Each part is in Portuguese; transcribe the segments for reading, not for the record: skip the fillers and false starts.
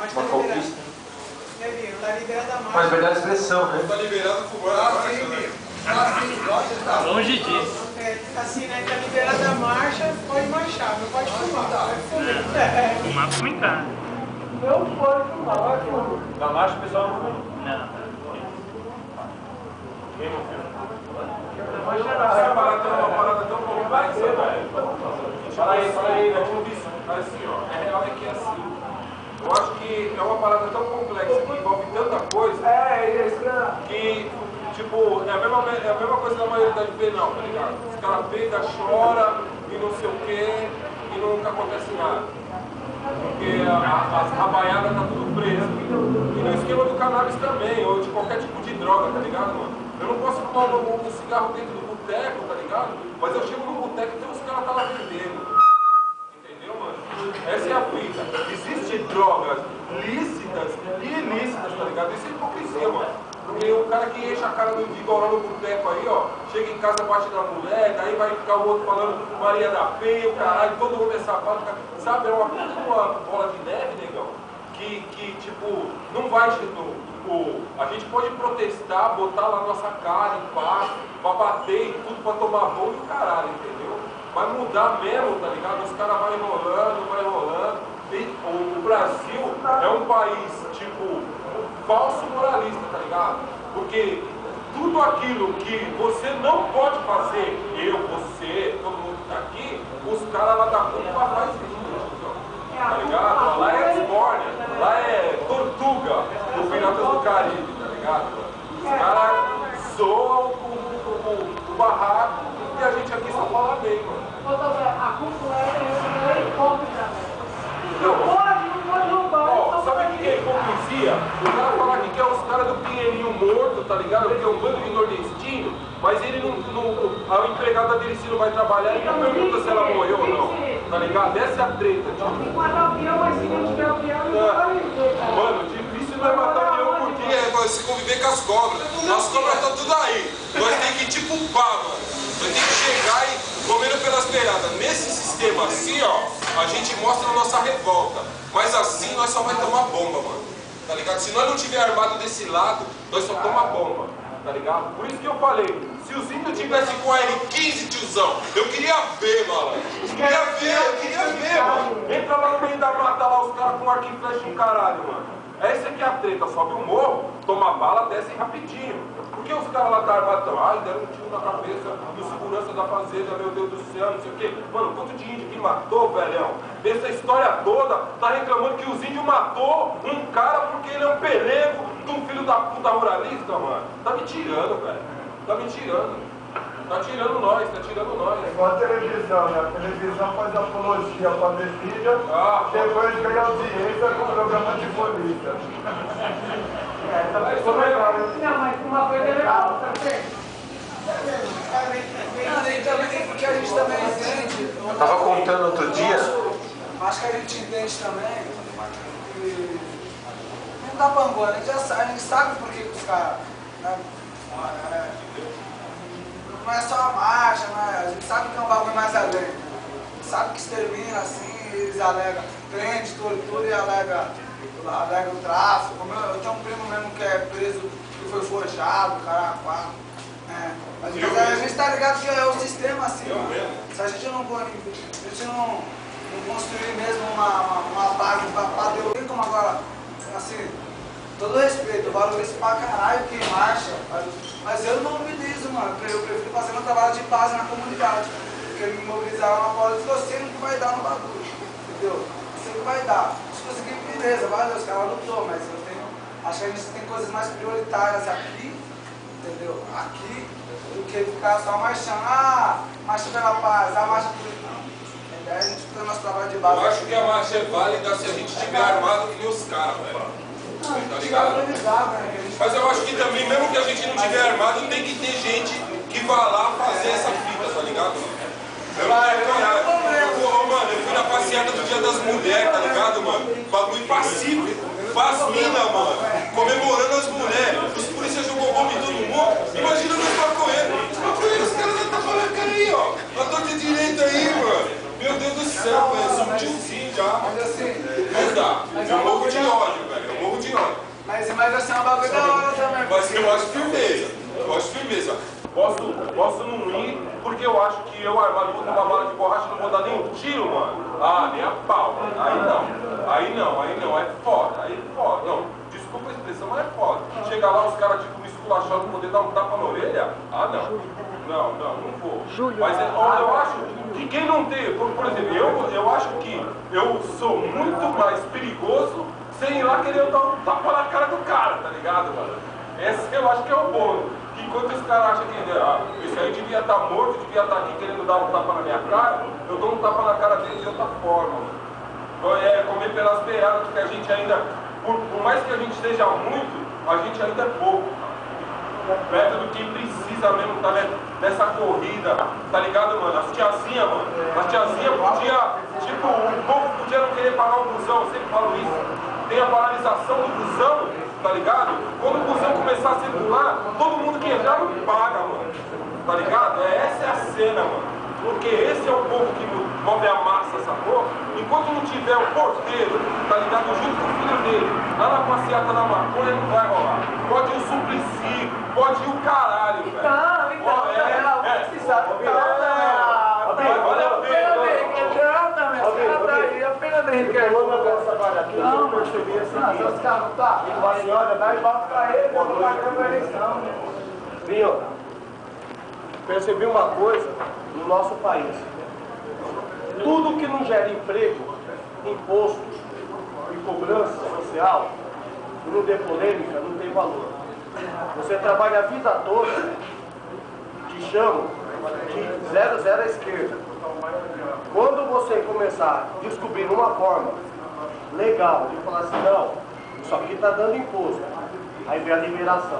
Uma conquista. Tá liberada a marcha. Mas verdade a expressão, né? Tá liberado fumando a marcha, né? Longe disso. Assim, né? Tá liberada a marcha, pode marchar, não pode fumar. Fumar fuma em casa. Não pode fumar, vai fumar. Na marcha o pessoal não. Não. Quem não viu? Essa parada é uma parada tão complexa, velho. Fala aí, assim, ó. É real é que é assim. Eu acho que é uma parada tão complexa que envolve tanta coisa que, tipo, é a mesma coisa da maioria das vezes, não, tá ligado? Os caras peidam, choram e não sei o quê e nunca acontece nada. Porque a baiana tá tudo presa. E no esquema do cannabis também, ou de qualquer tipo de droga, tá ligado, mano? Eu não posso fumar um cigarro dentro do boteco, tá ligado? Mas eu chego no boteco e tem uns caras lá vendendo. Entendeu, mano? Essa é a fita. Existem drogas lícitas e ilícitas, tá ligado? Isso é hipocrisia, mano. Porque o cara que enche a cara do igual lá no boteco aí, ó, chega em casa, bate na mulher, daí vai ficar o outro falando Maria da Penha, o caralho, todo mundo é safado, sabe? É uma bola de neve, negão, que tipo, não vai, tipo, a gente pode protestar, botar lá nossa cara em paz, pra bater e tudo, pra tomar bom e o caralho, entendeu? Vai mudar mesmo, tá ligado? Os caras vão enrolando, vai enrolando. O Brasil é um país, tipo, falso moralista, tá ligado? Porque tudo aquilo que você não pode fazer, eu, você, todo mundo que tá aqui, os caras lá da culpa fazem isso, tá ligado? Lá é escórnia, lá é tortuga do Piratas do Caribe, tá ligado? Os caras zoam o barraco e a gente aqui só fala bem, mano. A cúpula é hipócrita, velho. Não pode roubar. Ó, sabe o que é hipocrisia? O cara falar que quer os caras do Pinheirinho morto, tá ligado? Porque é um bando de nordestino, mas ele a empregada dele se não vai trabalhar, ele não pergunta se ela morreu ou não, tá ligado? Essa é a treta, tipo. Tem que matar o peão, mas se não tiver o peão, não vai viver. Mano, difícil não é matar o leão por dia, é se conviver com as cobras. As cobras estão tudo aí. Nós tem que tipo pá, mano. Nós tem que chegar e comendo pelas beiradas. Nesse sistema assim, ó, a gente mostra a nossa revolta. Mas assim nós só vai tomar bomba, mano. Tá ligado? Se nós não tiver armado desse lado, nós só toma bomba. Tá ligado? Por isso que eu falei, se o Zinho tivesse com a R15, tiozão, eu queria ver, mano. Eu queria ver, mano. Entra lá no meio da mata lá, os caras com arco e flecha e caralho, mano. Essa aqui é a treta, sobe o morro, toma bala, desce rapidinho. Por que os caras lá da armada estão? Ai, deram um tiro na cabeça do segurança da fazenda, meu Deus do céu, não sei o quê. Mano, quanto de índio que matou, velhão? Essa história toda tá reclamando que os índios matou um cara porque ele é um pelego de um filho da puta ruralista, mano. Tá me tirando, velho. Tá me tirando. Tá tirando nós, tá tirando nós. É igual a televisão, né? A televisão faz apologia para família, depois ganha audiência com o programa de polícia. Essa foi legal. Não, mas uma coisa é legal, tá certo? Porque a gente também entende. Eu tava contando outro dia. Acho que a gente entende também que não dá pangona, a gente sabe por que os caras. Né? Não é só a marcha, né? A gente sabe que é um bagulho mais além. A gente sabe que extermina assim, eles alegam prende, tortura e alega o tráfico. Eu tenho um primo mesmo que é preso, que foi forjado, caraca. Mas a gente tá ligado que é o sistema assim, mano. Se a gente não construir mesmo uma base pra Deus, como agora, assim, todo respeito, eu valorizo pra caralho quem marcha, mas eu não mobilizo, mano, porque eu prefiro fazer meu trabalho de base na comunidade, porque me mobilizar lá na bola, eu sei no que vai dar no bagulho, entendeu? Eu sei o que vai dar. Se conseguir, beleza, valeu, os caras lutou, mas acho que a gente tem coisas mais prioritárias aqui, entendeu? Aqui, do que ficar só marchando, marcha pela paz, marcha por isso, não. A ideia é a gente fazer nosso trabalho de base. Eu acho que a marcha é válida se a gente estiver armado que nem os caras, velho. Tá ligado? Mas eu acho que também, mesmo que a gente não estiver armado, tem que ter gente que vá lá fazer essa fita, tá ligado? Mano, eu fui na passeata do Dia das Mulheres, tá ligado, mano? Bagulho pacífico, paz mina, mano. Comemorando as mulheres. Os policiais jogou bomba em todo mundo. Imagina nos maconheiros. Maconheiros, os caras não tá falando cara aí, ó. A torta direita aí, mano. Meu Deus do céu, velho. Eu sou um tiozinho já. Mas assim, não dá. Eu morro de ódio, velho. Eu morro de ódio. Mas vai ser uma bagulho da hora também. Mas eu acho firmeza. Eu acho firmeza. Posso não ir, porque eu acho que eu armado com uma bala de borracha não vou dar nem um tiro, mano. Ah, nem a pau, mano. Aí não, é foda. Aí é foda. Não, desculpa a expressão, mas é foda. Chegar lá, os caras tipo me esculachando, poder dar um tapa na orelha? Ah, não vou. Mas eu acho que quem não tem, por exemplo, eu acho que eu sou muito mais perigoso sem ir lá querer dar um tapa na cara do cara, tá ligado, mano? Esse eu acho que é o bônus. Que enquanto os caras acham que esse aí devia estar morto, devia estar aqui querendo dar um tapa na minha cara, eu dou um tapa na cara dele de outra forma, mano. Então é comer pelas beiradas, porque a gente ainda, por mais que a gente seja muito, a gente ainda é pouco. Perto do que precisa mesmo, tá nessa corrida, tá ligado, mano? As tiazinhas, mano. As tiazinhas podia, tipo, o povo podia não querer pagar o busão, eu sempre falo isso. Tem a paralisação do busão, tá ligado? Quando o busão começar a circular, todo mundo que entrar não paga, mano. Tá ligado? Essa é a cena, mano. Porque esse é o povo que move a massa, sacou? Enquanto não tiver o porteiro, tá ligado? Junto com o filho dele, lá na passeata da maconha não vai rolar. Pode ir o Suplicy, pode ir o caralho, velho. Você sabe que vale a pena. Falou na nossa vaga aqui, eu percebi assim. os caras tá. A senhora dá e bate pra ele, eu não vai ter eleição. Vinho, percebi uma coisa no nosso país. Tudo que não gera emprego, impostos e cobrança social, se não der polêmica, não tem valor. Você trabalha a vida toda, te chamam de 0 à esquerda. Quando você começar a descobrir uma forma legal de falar assim, não, isso aqui está dando imposto, aí vem a liberação.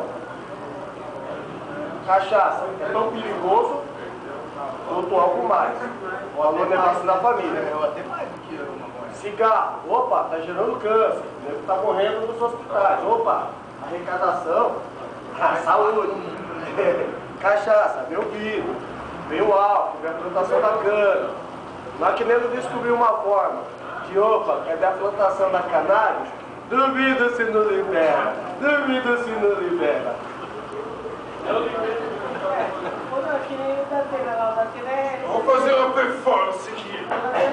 Cachaça é tão perigoso quanto algo mais. O valor negócio da família. Cigarro, opa, está gerando câncer, está morrendo nos hospitais, opa, arrecadação, saúde. Cachaça, vem o vidro, vem o álcool, vem a plantação da cana. Nós querendo descobrir uma forma de, opa, é da plantação da cannabis, duvido se não libera, duvido se não libera. Vamos fazer uma performance aqui.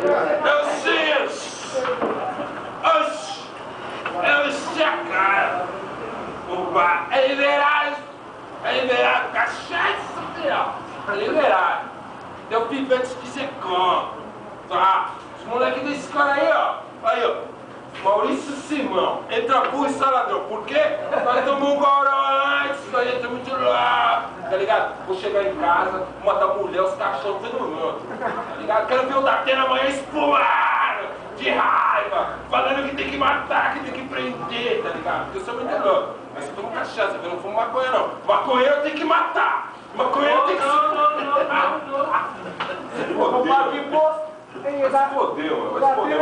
Eu sei a cara. Opa, é liberado cachaça, filho. É liberado. Deu pivete de secão. Tá? Os moleques desse cara aí, ó. Aí, ó. Maurício Simão. Entra burro e saladrão. Por quê? Nós tomamos um goró antes. Nós entramos muito lá. Tá ligado? Vou chegar em casa, matar a mulher, os cachorros, tudo mundo. Tá ligado? Quero ver o Datena amanhã espumado. De raiva. Falando que tem que matar, que tem que prender. Tá ligado? Porque eu sou muito louco. Mas eu tomo cachaça, eu não fumo maconha, não. Maconheiro tem que matar. Maconheiro tem que... Vai se foder, mano. Vai se foder,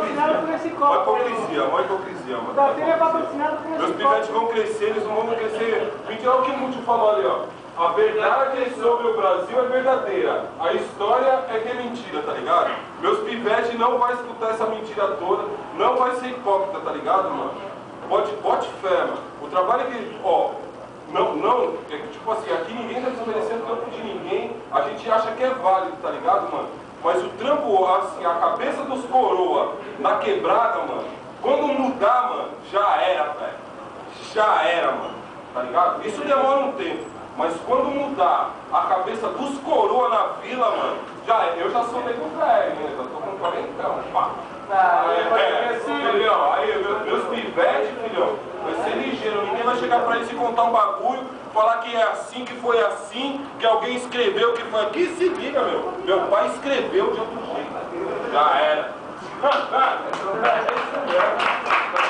uma hipocrisia, mano. Meus pivetes vão crescer, eles não vão crescer. Então é o que o Múcio falou ali, ó. A verdade sobre o Brasil é verdadeira. A história é que é mentira, tá ligado? Meus pivetes não vai escutar essa mentira toda, não vai ser hipócrita, tá ligado, mano? Bote fé, mano. O trabalho que, ó, não, é que tipo assim, aqui ninguém tá desmerecendo o trampo de ninguém, a gente acha que é válido, tá ligado, mano? Mas o trampo, assim, a cabeça dos coroa na quebrada, mano, quando mudar, mano, já era, velho. Já era, mano, tá ligado? Isso demora um tempo, mas quando mudar a cabeça dos coroa na vila, mano, já é. Eu já sou nego velho, né? Já tô com 40, pá. Filhão, aí meus pivetes, filhão, vai ser ligeiro, ninguém vai chegar pra eles e contar um bagulho, falar que é assim, que foi assim, que alguém escreveu que foi aqui, se liga, meu pai escreveu de outro jeito, já era.